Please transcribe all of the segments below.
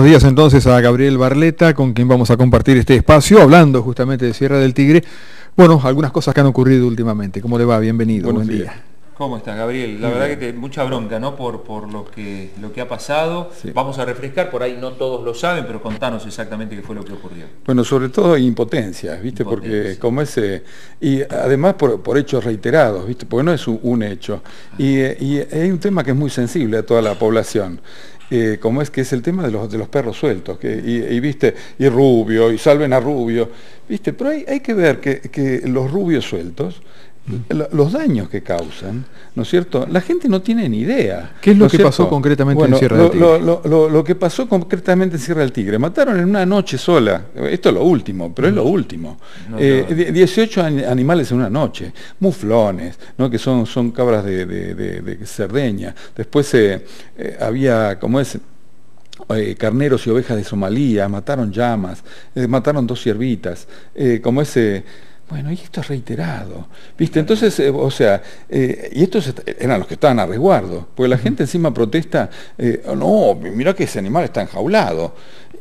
buenos días entonces a Gabriel Barleta, con quien vamos a compartir este espacio, hablando justamente de Sierra del Tigre. Bueno, algunas cosas que han ocurrido últimamente. ¿Cómo le va? Bienvenido, buen día. ¿Cómo estás, Gabriel? La verdad que mucha bronca, ¿no? Por lo que ha pasado. Sí. Vamos a refrescar, por ahí no todos lo saben, pero contanos exactamente qué fue lo que ocurrió. Bueno, sobre todo impotencia, ¿viste? Porque como ese... Y además por hechos reiterados, ¿viste? Porque no es un hecho. Y hay un tema que es muy sensible a toda la población. Como es que es el tema de los perros sueltos, ¿viste? Y Rubio, y salven a Rubio, ¿viste? Pero hay que ver que los rubios sueltos, los daños que causan, ¿no es cierto? La gente no tiene ni idea. ¿Qué es lo que pasó concretamente en Sierra del Tigre? Lo que pasó concretamente en Sierra del Tigre, mataron en una noche sola, esto es lo último, pero es lo último, 18 animales en una noche, muflones, ¿no? Que son cabras de Cerdeña, después había, como es, carneros y ovejas de Somalia, mataron llamas, mataron 2 ciervitas, como ese... Bueno, y esto es reiterado, ¿viste? Entonces, y estos eran los que estaban a resguardo, porque la gente encima protesta, no, mirá que ese animal está enjaulado.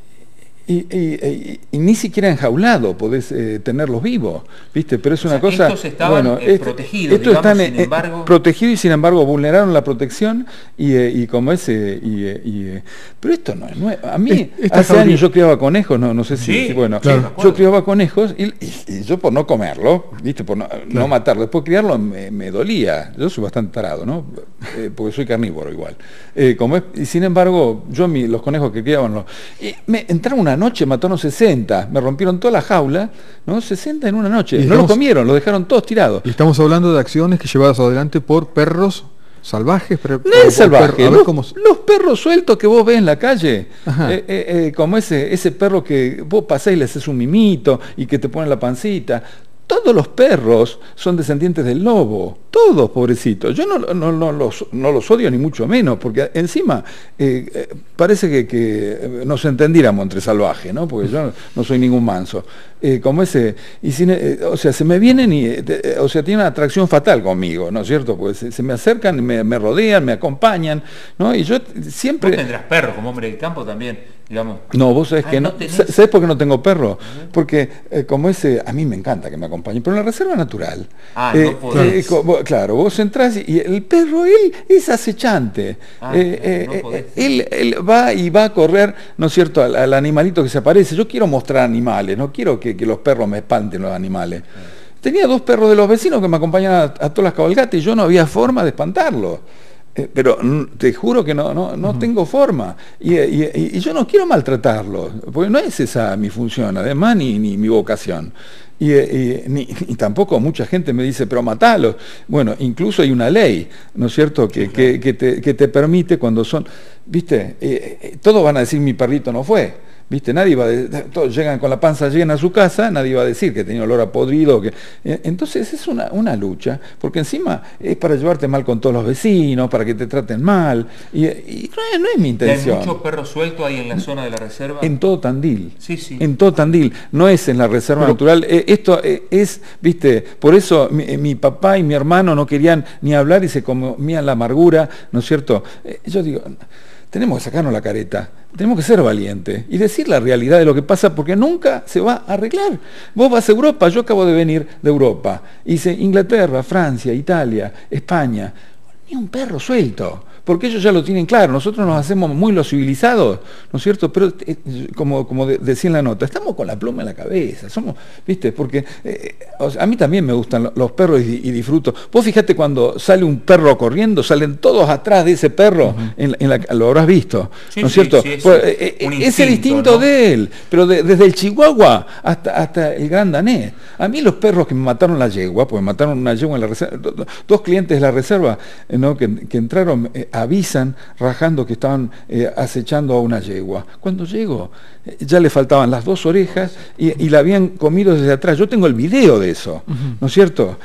Y ni siquiera enjaulado podés tenerlos vivos, ¿viste? Pero es una cosa... Estos estaban protegidos, estos digamos, están sin embargo... protegidos y sin embargo vulneraron la protección y como ese... pero esto no es... A mí, hace años yo criaba conejos, no sé si... Sí, bueno, claro. Yo criaba conejos y yo por no comerlo, ¿viste? Por no matarlo, después criarlo me dolía. Yo soy bastante tarado, ¿no? Porque soy carnívoro igual. Y sin embargo, yo los conejos que criaban... me entraron una noche, mataron 60, me rompieron toda la jaula, ¿no? 60 en una noche, y no los comieron, los dejaron todos tirados. Y estamos hablando de acciones que llevadas adelante por perros salvajes. No es salvaje, los perros sueltos que vos ves en la calle, como ese perro que vos pasás y le haces un mimito y que te pone la pancita. Todos los perros son descendientes del lobo, todos, pobrecitos. Yo no los odio ni mucho menos, porque encima parece que nos entendiéramos entre salvajes, ¿no? Porque yo no soy ningún manso. Como ese, se me vienen tienen una atracción fatal conmigo, ¿no es cierto? Pues se me acercan, me rodean, me acompañan, ¿no? Y yo siempre... Vos tendrás perros como hombre del campo también, digamos. No, vos sabés que no. ¿Sabés por qué no tengo perro? Porque a mí me encanta que me acompañe, pero en la reserva natural. No podés. Claro, vos entrás y el perro, él es acechante. Él va a correr, ¿no es cierto?, al animalito que se aparece. Yo quiero mostrar animales, no quiero que los perros me espanten los animales. Tenía 2 perros de los vecinos que me acompañaban a todas las cabalgatas y yo no había forma de espantarlos. Pero te juro que no tengo forma y yo no quiero maltratarlos, porque no es esa mi función, además, ni mi vocación. Y tampoco mucha gente me dice, pero matalos. Bueno, incluso hay una ley, ¿no es cierto?, que te permite cuando son, ¿viste? Todos van a decir mi perrito no fue. ¿Viste? Todos llegan con la panza llena a su casa, nadie va a decir que tenía olor a podrido. Entonces es una lucha, porque encima es para llevarte mal con todos los vecinos, para que te traten mal, y no es mi intención. ¿Hay muchos perros sueltos ahí en la zona de la reserva? En todo Tandil. Sí. En todo Tandil, no es en la reserva natural. Esto es, ¿viste? Por eso mi papá y mi hermano no querían ni hablar y se comían la amargura, ¿no es cierto? Yo digo... Tenemos que sacarnos la careta, tenemos que ser valientes y decir la realidad de lo que pasa, porque nunca se va a arreglar. Vos vas a Europa, yo acabo de venir de Europa, hice Inglaterra, Francia, Italia, España, ni un perro suelto, porque ellos ya lo tienen claro. Nosotros nos hacemos muy los civilizados, ¿no es cierto? Pero como decía en la nota, estamos con la pluma en la cabeza, somos, ¿viste? Porque a mí también me gustan los perros y disfruto. Vos fíjate, cuando sale un perro corriendo, salen todos atrás de ese perro, lo habrás visto, ¿no es cierto? Sí, es el instinto, ¿no?, de él, pero desde el Chihuahua hasta el Gran Danés. A mí los perros que me mataron la yegua, porque mataron una yegua en la reserva, 2 clientes de la reserva, ¿no?, que entraron... avisan rajando que estaban acechando a una yegua. Cuando llego, ya le faltaban las 2 orejas y la habían comido desde atrás. Yo tengo el video de eso, ¿no es cierto?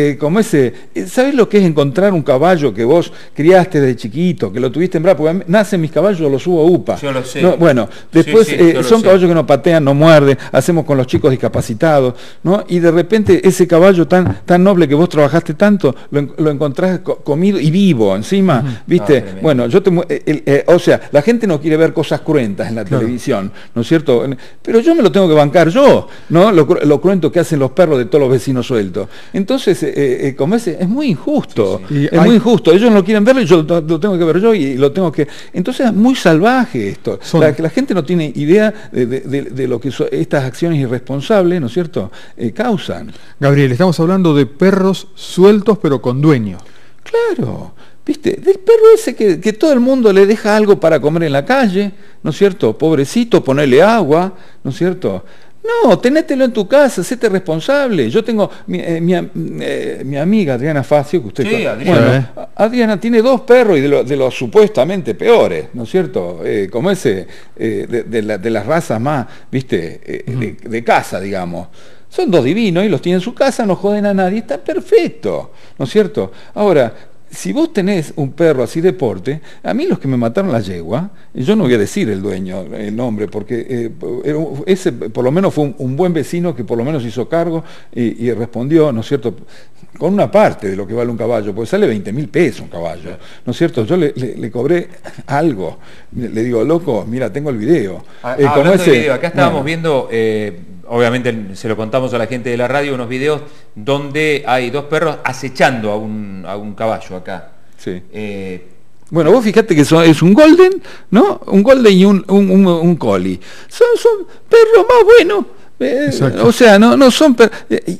¿Sabés lo que es encontrar un caballo que vos criaste desde chiquito, que lo tuviste en brazos? Porque nacen mis caballos, los subo a UPA. Yo lo sé. ¿No? Bueno, después son caballos que no patean, no muerden, hacemos con los chicos discapacitados, ¿no? Y de repente ese caballo tan noble que vos trabajaste tanto, lo encontrás comido y vivo encima, ¿viste? ¿viste? Bueno, o sea, la gente no quiere ver cosas cruentas en la televisión, ¿no es cierto? Pero yo me lo tengo que bancar yo, ¿no? Lo cruento que hacen los perros de todos los vecinos sueltos. Entonces, como es muy injusto, muy injusto. Ellos no quieren verlo y yo lo tengo que ver yo y lo tengo que... Entonces es muy salvaje esto. La gente no tiene idea de lo que estas acciones irresponsables, ¿no es cierto?, causan. Gabriel, estamos hablando de perros sueltos pero con dueño. Claro, ¿viste? Del perro ese que todo el mundo le deja algo para comer en la calle, ¿no es cierto? Pobrecito, ponerle agua, ¿no es cierto? No, tenételo en tu casa, séte responsable. Yo tengo mi amiga Adriana Facio, que usted... Sí, Adriana. Bueno, Adriana tiene 2 perros y de los supuestamente peores, ¿no es cierto? Como ese, de las razas más, ¿viste? De casa, digamos. Son 2 divinos y los tiene en su casa, no joden a nadie, está perfecto, ¿no es cierto? Ahora, si vos tenés un perro así de porte, a mí los que me mataron la yegua, yo no voy a decir el dueño, el nombre, porque ese por lo menos fue un buen vecino que por lo menos hizo cargo y respondió, ¿no es cierto?, con una parte de lo que vale un caballo, porque sale 20.000 pesos un caballo, ¿no es cierto? Yo le cobré algo, le digo, loco, mira, tengo el video. Hablando de video, acá estábamos viendo... obviamente se lo contamos a la gente de la radio, unos videos donde hay 2 perros acechando a un caballo acá. Sí. Bueno, vos fijate que es un golden, ¿no? Un golden y un collie. Son perros más buenos. O sea, no son perros.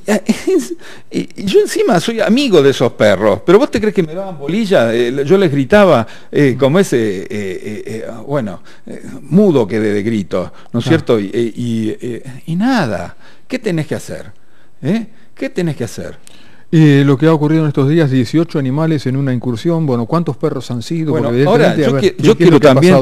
Y yo encima soy amigo de esos perros, pero vos te crees que me daban bolilla. Yo les gritaba como ese, mudo quedé de grito, ¿no es cierto? Y nada, ¿qué tenés que hacer? ¿Qué tenés que hacer? Lo que ha ocurrido en estos días, 18 animales en una incursión, bueno, ¿cuántos perros han sido? Bueno, ahora yo quiero también,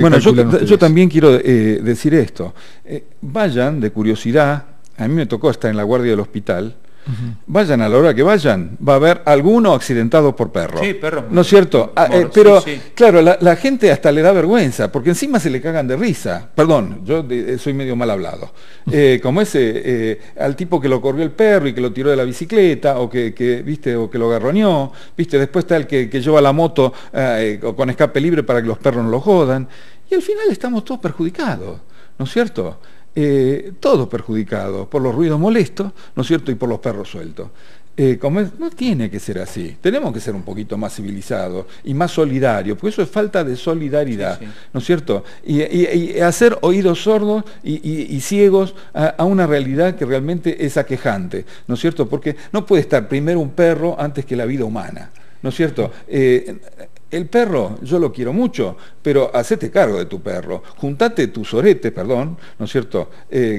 yo también quiero decir esto. Vayan de curiosidad, a mí me tocó estar en la guardia del hospital. Vayan a la hora que vayan, va a haber alguno accidentado por perro. Sí, perros. ¿No es cierto? Pero, sí. Claro, la gente hasta le da vergüenza, porque encima se le cagan de risa. Perdón, yo soy medio mal hablado. Como ese, al tipo que lo corrió el perro y que lo tiró de la bicicleta, o ¿viste? O que lo garroñó, ¿viste? Después está el que lleva la moto con escape libre para que los perros no lo jodan. Y al final estamos todos perjudicados, ¿no es cierto? Todos perjudicados por los ruidos molestos, ¿no es cierto?, y por los perros sueltos. No tiene que ser así. Tenemos que ser un poquito más civilizados y más solidarios, porque eso es falta de solidaridad, sí. ¿No es cierto? Y hacer oídos sordos y ciegos a una realidad que realmente es aquejante, ¿no es cierto? Porque no puede estar primero un perro antes que la vida humana, ¿no es cierto? El perro, yo lo quiero mucho, pero hacete cargo de tu perro. Juntate tu sorete, perdón, ¿no es cierto?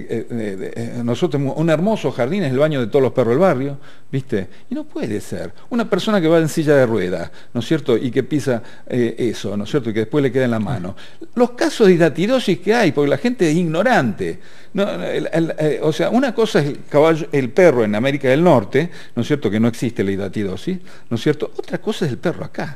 Nosotros, un hermoso jardín es el baño de todos los perros del barrio, ¿viste? Y no puede ser. Una persona que va en silla de ruedas, ¿no es cierto? Y que pisa eso, ¿no es cierto? Y que después le queda en la mano. Los casos de hidatidosis que hay, porque la gente es ignorante. No, o sea, una cosa es el perro en América del Norte, ¿no es cierto? Que no existe la hidatidosis, ¿no es cierto? Otra cosa es el perro acá,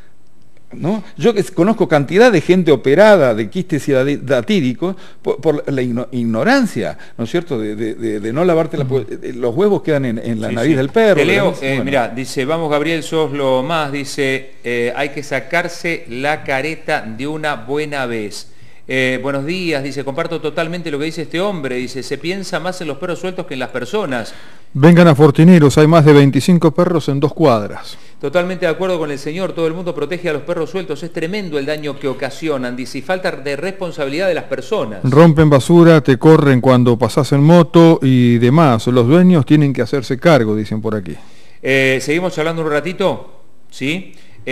¿no? Yo conozco cantidad de gente operada de quistes hidatídicos por la ignorancia, ¿no es cierto?, de no lavarte los huevos quedan en la nariz del perro. Te leo, mira, dice, vamos Gabriel, sos lo más, dice, hay que sacarse la careta de una buena vez. Buenos días, dice, comparto totalmente lo que dice este hombre, dice, se piensa más en los perros sueltos que en las personas. Vengan a Fortineros, hay más de 25 perros en 2 cuadras. Totalmente de acuerdo con el señor, todo el mundo protege a los perros sueltos, es tremendo el daño que ocasionan, dice, y falta de responsabilidad de las personas. Rompen basura, te corren cuando pasás en moto y demás, los dueños tienen que hacerse cargo, dicen por aquí. Seguimos hablando un ratito, ¿sí?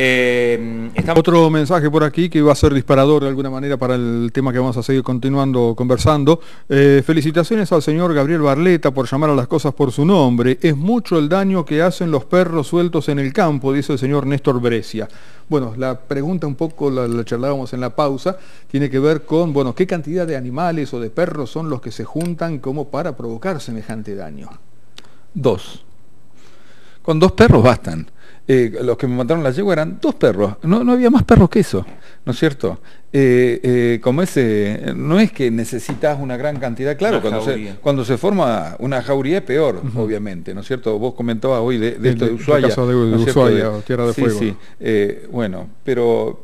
Otro mensaje por aquí que va a ser disparador de alguna manera para el tema que vamos a seguir continuando conversando. Felicitaciones al señor Gabriel Barleta por llamar a las cosas por su nombre. Es mucho el daño que hacen los perros sueltos en el campo, dice el señor Néstor Brescia. Bueno, la pregunta un poco la charlábamos en la pausa, tiene que ver con, bueno, qué cantidad de animales o de perros son los que se juntan como para provocar semejante daño. 2. Con 2 perros bastan. Los que me mataron la yegua eran 2 perros, no había más perros que eso, ¿no es cierto? Como ese, no es que necesitas una gran cantidad, claro, cuando se forma una jauría es peor, obviamente, ¿no es cierto? Vos comentabas hoy de esto de Ushuaia. El caso de Ushuaia, Tierra de Fuego. Sí, bueno, pero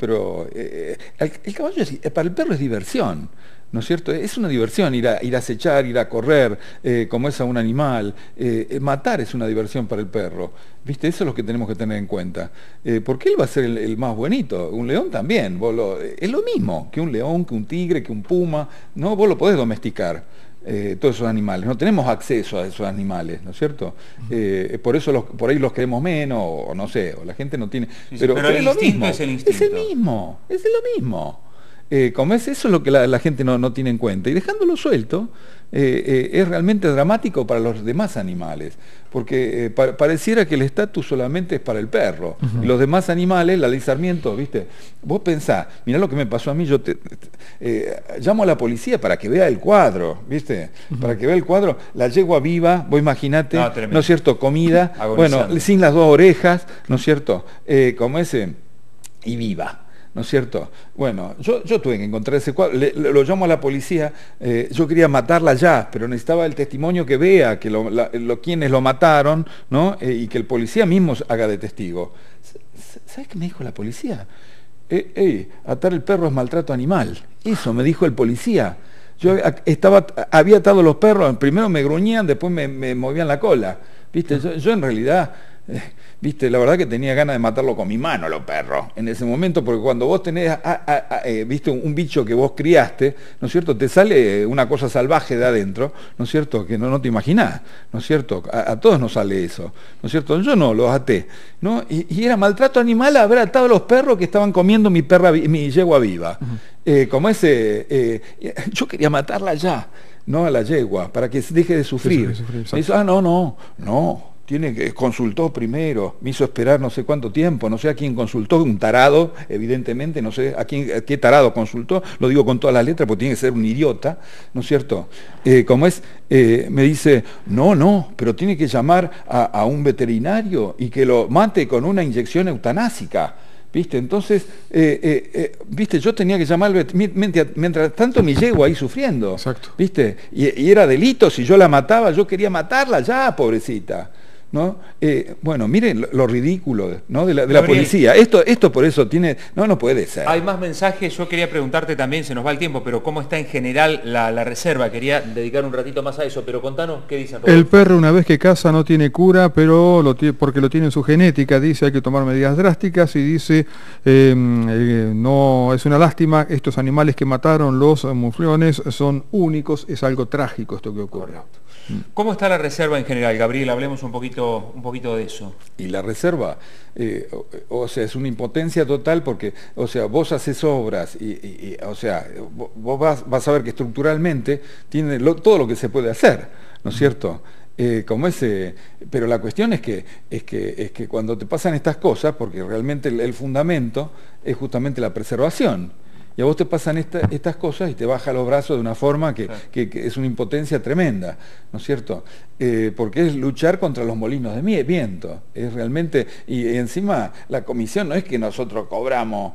el caballo para el perro es diversión. ¿No es cierto? Es una diversión ir a acechar, ir a correr, como es a un animal. Matar es una diversión para el perro. ¿Viste? Eso es lo que tenemos que tener en cuenta. Porque él va a ser el más bonito. Un león también. Es lo mismo que un león, que un tigre, que un puma. ¿No? Vos lo podés domesticar. Todos esos animales. No tenemos acceso a esos animales, ¿no es cierto? Por eso por ahí los queremos menos, o no sé, o la gente no tiene... Pero el instinto es el instinto. Es el mismo, es lo mismo. Como eso es lo que la gente no tiene en cuenta. Y dejándolo suelto, es realmente dramático para los demás animales, porque pareciera que el estatus solamente es para el perro. Y los demás animales, la ley Sarmiento, ¿viste? Vos pensás, mirá lo que me pasó a mí, yo llamo a la policía para que vea el cuadro, ¿viste? Para que vea el cuadro, la yegua viva, vos imaginate, ¿no es cierto? Comida, bueno, sin las 2 orejas, ¿no es cierto? Como ese, y viva. ¿No es cierto? Bueno, yo tuve que encontrar ese cuadro, lo llamo a la policía, yo quería matarla ya, pero necesitaba el testimonio que vea que quienes lo mataron, ¿no? Y que el policía mismo haga de testigo. ¿Sabes qué me dijo la policía? Atar el perro es maltrato animal. Eso me dijo el policía. Yo había atado los perros, primero me gruñían, después me movían la cola. ¿Viste? Yo en realidad... Viste, la verdad que tenía ganas de matarlo con mi mano los perros en ese momento, porque cuando vos tenés viste un bicho que vos criaste, ¿no es cierto? Te sale una cosa salvaje de adentro, ¿no es cierto? Que no te imaginás, ¿no es cierto? A todos nos sale eso, ¿no es cierto? Yo no, los até, ¿no? Y era maltrato animal haber atado a los perros que estaban comiendo mi yegua viva. Como ese, yo quería matarla ya, no a la yegua, para que deje de sufrir. Me dice, no. Consultó primero, me hizo esperar no sé cuánto tiempo, no sé a quién consultó, un tarado, evidentemente, no sé a qué tarado consultó, lo digo con todas las letras porque tiene que ser un idiota, ¿no es cierto? Me dice, no, pero tiene que llamar a un veterinario y que lo mate con una inyección eutanásica. ¿Viste? Entonces, ¿viste? Yo tenía que llamar mientras tanto mi yegua ahí sufriendo. Exacto. ¿Viste? Y era delito, si yo la mataba, yo quería matarla ya, pobrecita. ¿No? Bueno, miren lo ridículo, ¿no? de la policía. Esto por eso no puede ser. Hay más mensajes, yo quería preguntarte también, se nos va el tiempo, pero cómo está en general la reserva. Quería dedicar un ratito más a eso, pero contanos qué dicen. El perro una vez que caza no tiene cura, pero porque lo tiene en su genética, dice hay que tomar medidas drásticas y dice no es una lástima, estos animales que mataron los muflones son únicos, es algo trágico esto que ocurre. Correcto. ¿Cómo está la reserva en general, Gabriel? Hablemos un poquito de eso. Y la reserva, o sea, es una impotencia total porque, o sea, vos haces obras o sea, vos vas a ver que estructuralmente tiene todo lo que se puede hacer, ¿no es cierto? Pero la cuestión es que cuando te pasan estas cosas, porque realmente el fundamento es justamente la preservación. Y a vos te pasan estas cosas y te baja los brazos de una forma que es una impotencia tremenda, ¿no es cierto? Porque es luchar contra los molinos de viento. Es realmente, y encima la comisión no es que nosotros cobramos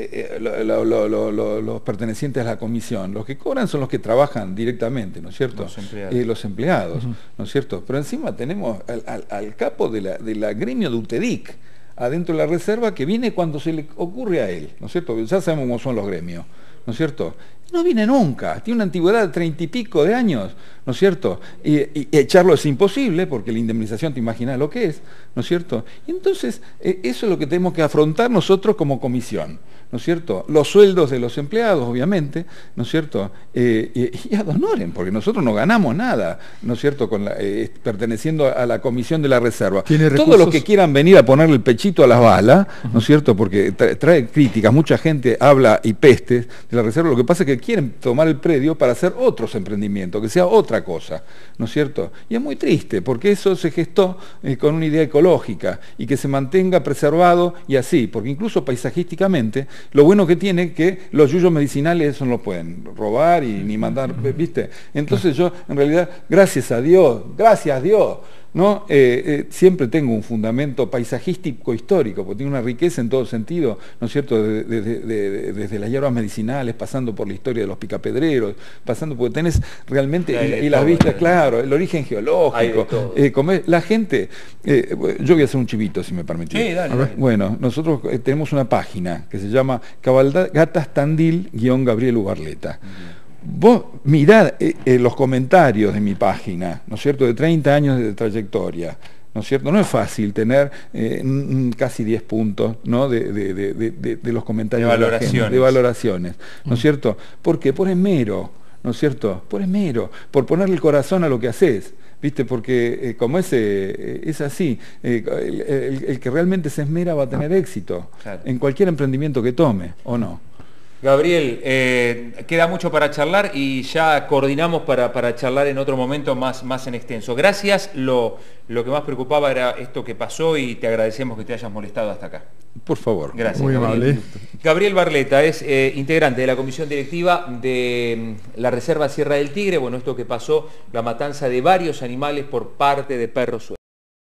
los pertenecientes a la comisión, los que cobran son los que trabajan directamente, ¿no es cierto? Los empleados, ¿no es cierto? Pero encima tenemos al capo de la gremio de UTEDIC, adentro de la reserva, que viene cuando se le ocurre a él, ¿no es cierto? Ya sabemos cómo son los gremios, ¿no es cierto? No viene nunca, tiene una antigüedad de 30 y pico de años, ¿no es cierto? Y echarlo es imposible, porque la indemnización te imaginas lo que es, ¿no es cierto? Y entonces, eso es lo que tenemos que afrontar nosotros como comisión, ¿no es cierto? Los sueldos de los empleados, obviamente, ¿no es cierto? Y ad honorem, porque nosotros no ganamos nada, ¿no es cierto? Perteneciendo a la comisión de la reserva. Todos los que quieran venir a ponerle el pechito a las balas, ¿no es cierto? Porque trae críticas, mucha gente habla y pestes de la reserva, lo que pasa es que quieren tomar el predio para hacer otros emprendimientos, que sea otra cosa, ¿no es cierto? Y es muy triste, porque eso se gestó con una idea ecológica y que se mantenga preservado y así, porque incluso paisajísticamente, lo bueno que tiene que los yuyos medicinales eso no lo pueden robar y ni mandar, ¿viste? Entonces yo, en realidad, gracias a Dios, ¿no? Siempre tengo un fundamento paisajístico histórico, porque tiene una riqueza en todo sentido, ¿no es cierto? Desde las hierbas medicinales, pasando por la historia de los picapedreros, pasando, porque tenés realmente, y las vistas, claro, el origen geológico, la gente, yo voy a hacer un chivito, si me permitís. Sí, dale. Bueno, nosotros tenemos una página que se llama Cabalgatas Tandil-Gabriel Ubarleta. Vos mirad los comentarios de mi página, ¿no es cierto?, de 30 años de trayectoria, ¿no es cierto? No es fácil tener casi 10 puntos, ¿no?, de los comentarios de valoraciones, ¿no es cierto? ¿Por qué? Por esmero, ¿no es cierto? Por esmero, por ponerle el corazón a lo que haces, ¿viste? Porque como es así, el que realmente se esmera va a tener éxito, claro, en cualquier emprendimiento que tome, ¿o no? Gabriel, queda mucho para charlar y ya coordinamos para charlar en otro momento más en extenso. Gracias, lo que más preocupaba era esto que pasó y te agradecemos que te hayas molestado hasta acá. Por favor. Gracias. Muy amable. Gabriel Barleta es integrante de la comisión directiva de la Reserva Sierra del Tigre. Bueno, esto que pasó, la matanza de varios animales por parte de perros sueltos.